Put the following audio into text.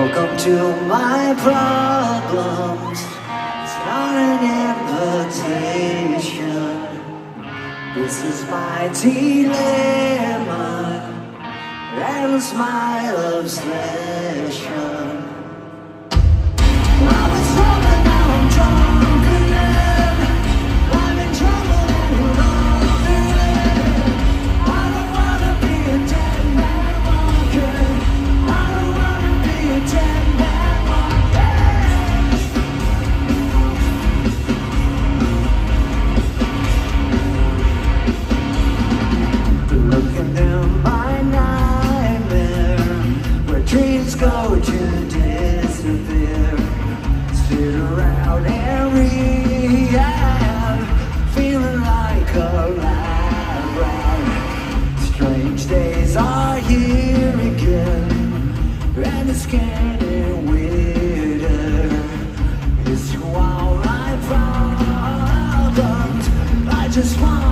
Welcome to my problems. It's not an invitation. This is my dilemma and it's my obsession. I was wrong and now I'm drunk again. I'm in trouble and love it. I don't wanna be a dead man walking. I don't wanna be a dead man walking. Looking in my nightmare, where dreams go to disappear. Sit around and rehab, feeling like a lab rat. Strange days are here again, and it's getting weirder. It's all my problems. I just want